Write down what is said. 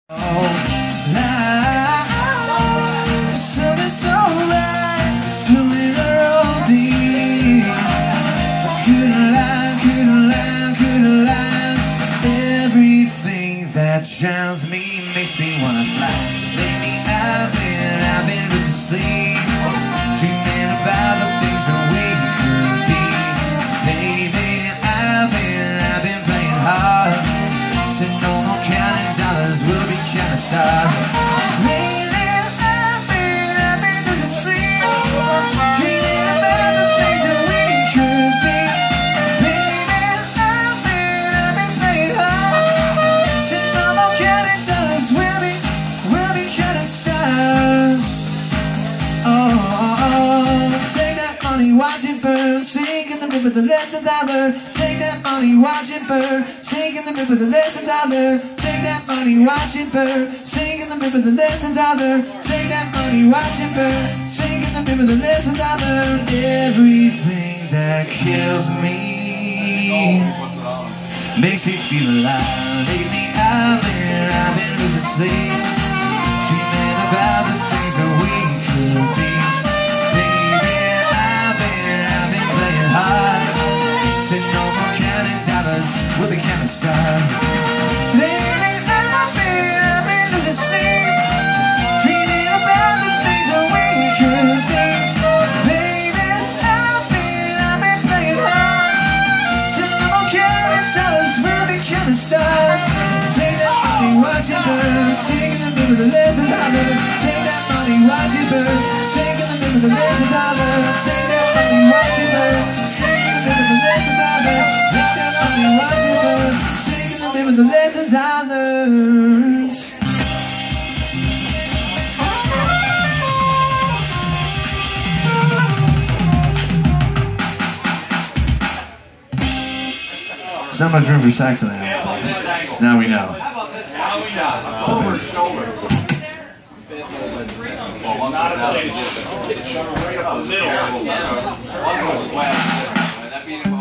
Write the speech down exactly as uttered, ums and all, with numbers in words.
Something so right, doing the wrong thing. Couldn't lie, couldn't lie, couldn't lie. Everything that drowns me makes me wanna fly. Lately I've been, I've been losing sleep, dreaming about the things that we could be. Baby, I've been, I've been playing hard. Said no more counting dollars, we'll be counting stars. Lately I've been, I've been losing sleep, dreaming about the things that we could be. Baby, I've been, I've been playing hard. Said no more counting dollars, we'll be, we'll be counting stars. Oh, oh, oh, take that money, watch it burn, sink in the river, the lessons I learned. Take that money, watch it burn, sink in the river, the lessons I learned. Take that money, watch it burn, sink in the river, the lessons I learned. Take that money, watch it burn, sink in the river, the lessons I learned. Everything that kills me makes me feel alive. Lately I've been, I've been losing sleep, dreaming about the things that we could be. Baby, I've been, I've been playing hard. Said no more counting dollars, we'll be counting stars. Lately I've been, I've been losing sleep, dreaming about the things that we could be. Baby, I've been, I've been playing hard. Said no more counting dollars, we'll be counting stars. Take that money, watch it burn, sing in the middle of the lessons I learned. Take that money, watch it burn, sing in the middle of the lessons I learned. Take that money, watch it burn, sing in the middle of the lessons I learned. Take that money, watch it burn, sing in the middle of the lessons I learned. There's not much room for sax in there. Now we know. Over shoulder. Well, not as a lady. Right up the middle.